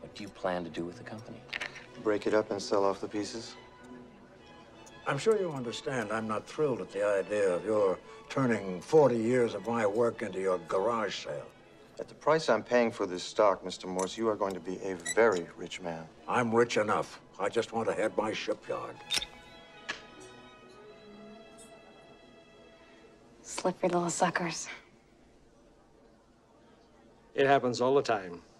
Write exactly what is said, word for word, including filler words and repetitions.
What do you plan to do with the company? Break it up and sell off the pieces? I'm sure you understand I'm not thrilled at the idea of your turning forty years of my work into your garage sale. At the price I'm paying for this stock, Mister Morse, you are going to be a very rich man. I'm rich enough. I just want to head my shipyard. Slippery little suckers. It happens all the time.